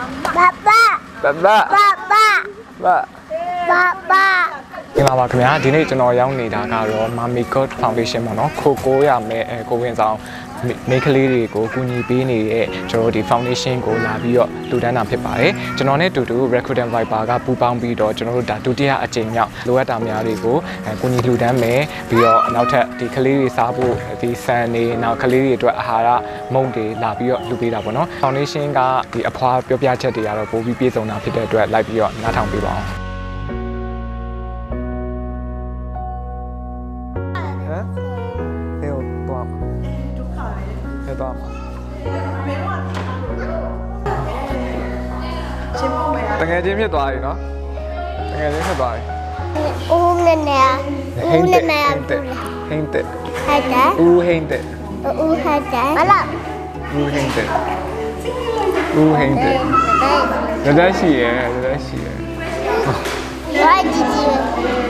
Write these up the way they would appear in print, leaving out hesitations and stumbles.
ဒီမှာပါခင်ဗျာဒီနေ့ကျွန်တော်ရောက်နေတာကတော့ Mami God Foundation ပေါ့နော်ခိုကိုရမယ်ကိုဝင်ဆောင်မိန်းကလေးတွေကိုကူညီပေးနေတဲ့ကျွန်တော်ဒီ foundation ကိုလာပြီးတော့လူတန်းတာဖြစ်ပါတယ်ကျွန်တော်နဲ့အတူတူ Recruiter Viper ကပူးပေါင်းပြီးတော့ကျွန်တော်တို့ဒါဒုတိယအကြိမ်မြောက်လိုအပ်တာများတွေကိုကူညီလူတန်းမယ်ပြီးတော့နောက်ထပ်ဒီကလေးတွေစားဖို့ဒီဆန်နေနောက်ကလေးတွေအတွက်အာဟာရမုန့်တွေလာပြီးတော့လူပေးတာပေါ့နော် foundation ကဒီအဖွားပြောပြချက်တွေကတော့ပိုပြီးပြည့်စုံတာဖြစ်တဲ့အတွက်လိုက်ပြီးတော့နားထောင်ပေးပါအောင်တကယ်ချင်းဖြစ်သွားပြီနော်တကယ်ချင်းဖြစ်သွားပြီဦးနဲ့နဲ့ဦးနဲ့နဲ့ဟင်းတဲ့ဟဲ့တဲ့ဦးဟင်းတဲ့ဦးဟဲ့တဲ့ဟလာဦးဟင်းတဲ့ဦးဟင်းတဲ့ဒါရှိရဒါရှိရဝါကြီးကြီးဦး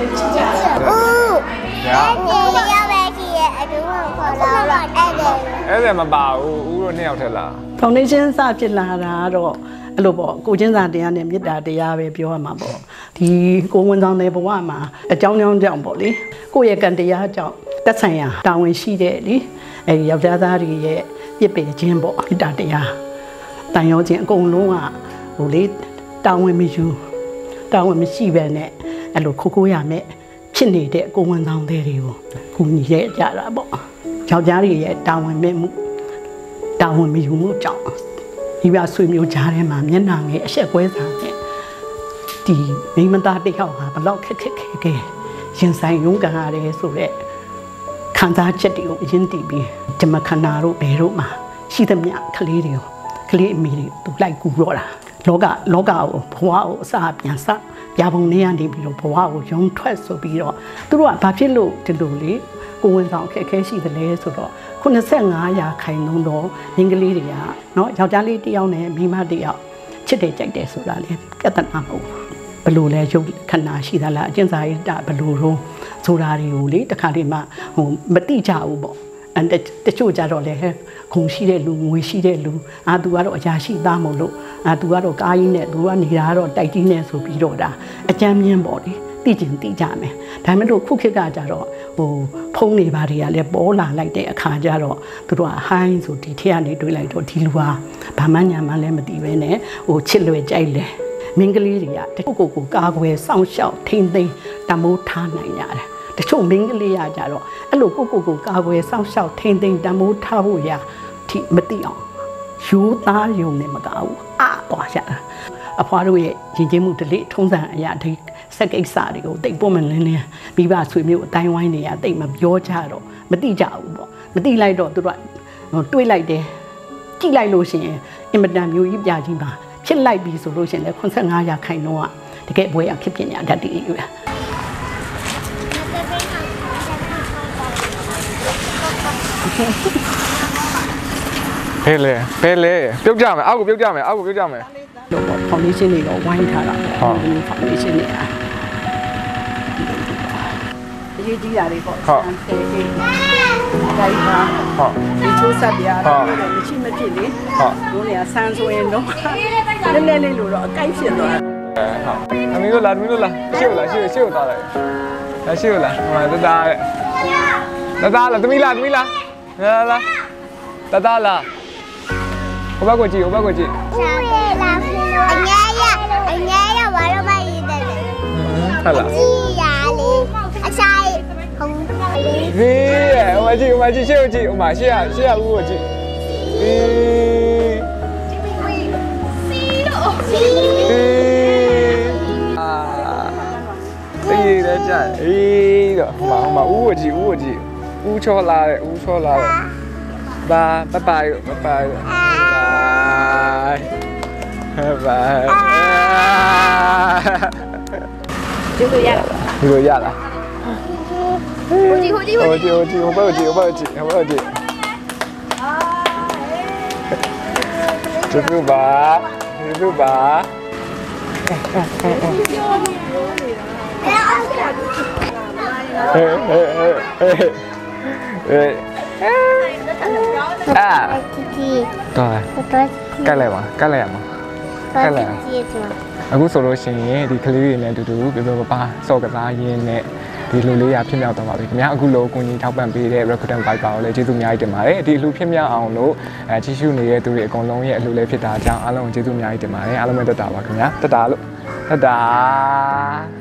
အဲ့ဒီရောက်ပဲရှိရအတူခေါ်လာတော့အဲ့ဒါမပါဘူးဦးတို့နှစ်ယောက်ထက်လား foundation စဖြစ်လာတာတော့အဲ့လိုပေါ့ကိုချင်းစာတရားနဲ့မေတ္တာတရားပဲပြောရမှာပေါ့ဒီကိုဝန်ဆောင်တဲ့ဘဝမှာအကြောင်းကြောင့်ပေါ့လေကိုယ့်ရဲ့ကံတရားကြောင့်သက်ဆိုင်ရာတာဝန်ရှိတဲ့လေအဲ့ဒီယောက်ျားသားတွေရဲ့ပြစ်ပယ်ခြင်းပေါ့မေတ္တာတရားတန်ရောခြင်းအကုန်လုံးကဟိုလေတာဝန်မရှိပဲနဲ့အဲ့လိုခိုးရမယ်ဖြစ်နေတဲ့ကိုဝန်ဆောင်တဲ့တွေကိုကူညီရကြတာပေါ့ယောက်ျားတွေရဲ့တာဝန်မဲ့မှုတာဝန်မယူမှုကြောင့်ဒီပြဆွေမျိုးကြားထဲမှာမျက်နှာငယ်အဆက်ကွဲစာနဲ့ဒီမိမသားတစ်ယောက်ဟာဘလောက်ခက်ရင်ဆိုင်ရုန်းကန်ရတယ်ဆိုတော့ခံစားချက်တွေကိုအရင်တည်ပြီးဓမ္မခန္ဓာတို့ဘယ်တို့မှာရှိသမျှကလေးတွေကိုကလေးအမိတွေသူလိုက်ကူတော့တာလောကကိုဘဝကိုအစပြန်စပြပုံနေရနေပြီးတော့ဘဝကိုရုံထွက်ဆိုပြီးတော့သူတို့ကဘာဖြစ်လို့ဒီလိုလေကိုဝင်ဆောင်ခက်ရှိသလဲဆိုတော့85%တော့မိန်းကလေးတွေကနော်ယောက်ျားလေးတစ်ယောက်နဲ့မိန်းမတစ်ယောက်ချစ်တယ်ကြိုက်တယ်ဆိုတာလေပြဿနာမဟုတ်ဘူးဘလို့လဲရုပ်ခန္ဓာရှိသလားအကျင့်စာရိတ္တဘလို့တော့ဆိုတာတွေကိုလေတခါတည်းမှဟိုမတိကြဘူးပေါ့တချို့ကြတော့လေခုံရှိတဲ့လူငွေရှိတဲ့လူသူကတော့အရာရှိသားမို့လို့သူကတော့ကားကြီးနဲ့သူကနေတာကတော့တိုက်ကြီးနဲ့ဆိုပြီးတော့ဒါအကြမ်းမြင့်ပေါ့လေသိကြမယ်ဒါမှမဟုတ်ခုခေတ်ကကြတော့ဟိုဖုံးနေပါတွေကလည်းပေါ်လာလိုက်တဲ့အခါကျတော့သူတို့ကဟိုင်းဆိုဒီထက်ကနေတွေးလိုက်တော့ဒီလူဟာဘာမှညာမှလည်းမသိပဲနဲ့ဟိုချစ်လွယ်ကြိုက်လဲမင်းကလေးတွေကတချို့ကိုကာကွယ်စောင့်ရှောက်ထိမ့်သိမ်းတမိုးထားနိုင်ရတယ်တချို့မင်းကလေးရကြတော့အဲ့လိုကိုကာကွယ်စောင့်ရှောက်ထိမ့်သိမ်းတမိုးထားဖို့ရာထိမသိအောင်ရိုးသားယုံနဲ့မကောက်ဘူးသွားရတာအဖွားတို့ရဲ့ယဉ်ကျေးမှုဓလေ့ထုံးစံအရာဒီစက်ကိစ္စတွေကိုတိတ်ပွင့်မလင်းမိဘဆွေမျိုးအတိုင်းဝိုင်းတွေကတိတ်မပြောကြတော့မသိကြဘူးပေါ့မသိလိုက်တော့သူတို့ကတွေးလိုက်တယ်ကြည့်လိုက်လို့ရှိရင်အင်မတန်မျိုးကြီးပြကြီးပါဖြစ်လိုက်ပြီဆိုလို့ရှိရင်လည်း85%တော့တကယ်ဘွဲရဖြစ်ပညာတတ်တည်ယူတာဖဲလေပြုတ်ကြမယ်အောက်ကိုပြုတ်ကြမယ်လို့ပေါ့ foundation တွေတော့ဝိုင်းထားတာပေါ့ foundation တွေအရေးကြီးတာတွေပေါ့ဆန်သေးသေးဒါကြီးပါဒီချိုးဆက်ပြရတော့မရှိမဖြစ်လေတို့နေဆန်ဆိုရင်တော့နည်းနည်းလေးလို့တော့အကိုက်ဖြစ်သွားအမေတို့လာရှေ့ကိုသွားလိုက်ရှေ့ကိုလာဟိုမှာတသားလာသမီးလာလာဟိုဘက်ကိုကြည့်ရှာပြေလာအငဲရဘာလို့မရည်တယ်ဟုတ်လားကြည့်ရလေအဆိုင်ဟုံးဘေးဟိုမှာကြည့်ရှေ့ကိုကြည့်ဟိုမှာရှေ့ကဦးကိုကြည့်တေးရကြတော့ဟိုမှာဦးကိုကြည့်ဦးချောလာတယ်ဘာဘိုင်ဒီလိုရလားဟိုကြည့်ဟိုဘက်ကြည့်ဒီလိုပါကဲလိုက်ရမှာဘာဖြစ်စီဆိုအခုဆိုလို့ရှိရင်ဒီကလေးတွေနဲ့အတူတူပြပြပါစော့ကစားရင်းနဲ့ဒီလူလေးရဖြစ်မြောက်တော့ပါပြီခင်ဗျာအခုလိုကိုကြီးထောက်ပံ့ပေးတဲ့ Recruitment Viber ကိုလည်းကျေးဇူးအများကြီးတင်ပါတယ်ဒီလူဖြစ်မြောက်အောင်လို့ကြီးစုနေတဲ့သူတွေအကုန်လုံးရဲ့အလှူလေးဖြစ်တာကြောင့်အားလုံးကျေးဇူးအများကြီးတင်ပါတယ်အားလုံးပဲတက်တာပါခင်ဗျာတက်တာလို့တက်တာ